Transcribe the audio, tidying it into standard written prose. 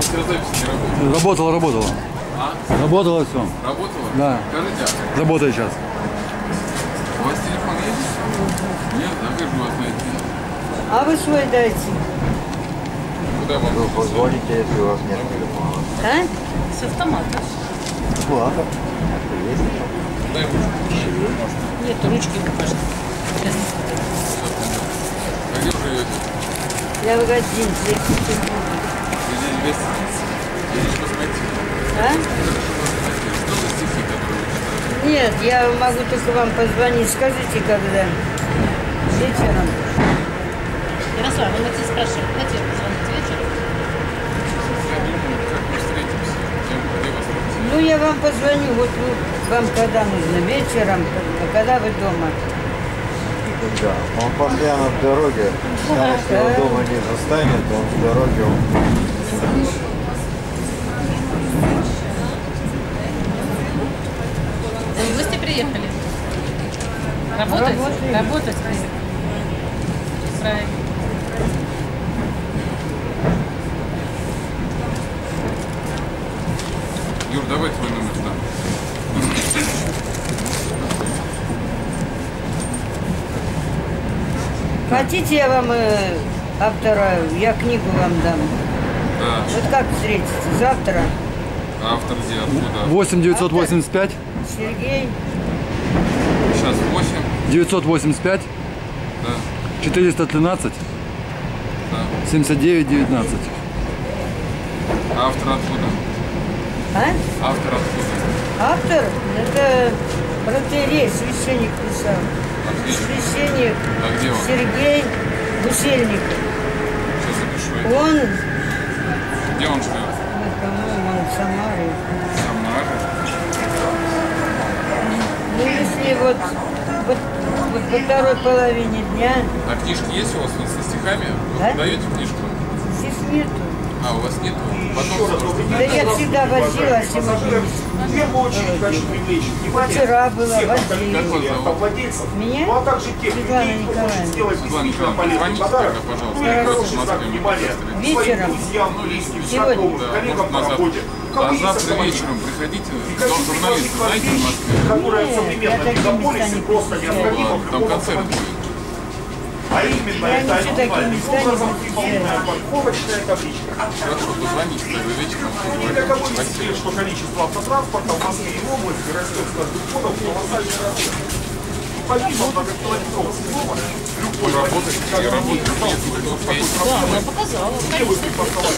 электрозапись не работает? Работала. А? Работало все. Работала? Да. Скажите, Работает сейчас. у вас телефон есть? Нет, да, как же вас найти? А вы свой дайте. Куда вам? Вы позвоните, если у вас нет телефона. А? С автомата. Ладно. Дай ручку. Нет, ручки покажи. А где вы живете? Я в гостинице. Вы здесь в гостинице? Здесь посмотрите. А? Что за стихи, которые вы читаете? Нет, я могу только вам позвонить. Скажите, когда? Вечером. Ярослав, он тебя спрашивает, когда тебе позвонить вечером? Я думаю, как мы встретимся, где вас найти? Ну, я вам позвоню. Вот вам когда нужно? Вечером, когда вы дома? Да, он постоянно в дороге. Если его дома не застанет, он в дороге. Вы в гости приехали? Работать? Работать приехали. Правильно. Юр, давай твой номер сюда. Хотите, я вам автора, я книгу вам дам. Да. Вот как встретите? Завтра? Автор где? Откуда? 8 985 Сергей? Сейчас 8. 985 Да. 413 Да. 79 19. Автор откуда? А? Автор откуда? Автор? Это протоиерей, священник писал. Отлично. Священник А где он? Сергей Гусельников. Сейчас запишу. Он, Где он живет? по-моему, он в Самаре. Самара. Ну, если вот по второй половине дня, А книжки есть у вас со стихами? Вы Да? даете книжку? здесь нету. А, у вас нету? Потом Да я всегда возила, а сегодня не. Первую очередь хочу привлечь внимание Вчера была, всех возила. автомобильных автовладельцев, Меня? ну а также тех Светлана людей, кто хочет Николаевна. сделать Светлана действительно Николаевна, полезный позвоните подарок, тогда, пожалуйста. ну или Давайте хороший знак посмотрим. внимания Вечером. своим друзьям, близким, Сегодня. знакомым, Да, коллегам может, по на работе. завтра. У кого А есть завтра автомобиль? вечером приходите. И Дом какие журналиста, знаете, в Москве? которая в Нет, я современном такие мегаполисе места не просто необходима Ладно, в там любом концерт автомобиле. будет. А именно Я это ничего такие оригинальным места не образом посещаю. выполненная парковочная табличка. Хорошо, позвоните тогда вечером. Ни для кого не Спасибо. секрет, что количество автотранспорта в Москве и области растет с каждым годом в колоссальный размер. И помимо многокилометровых съемок, любой Работать, водитель, и работать, который если вы сталкивается с такой успеете. Да, проблемой, она показала. где вы припарковали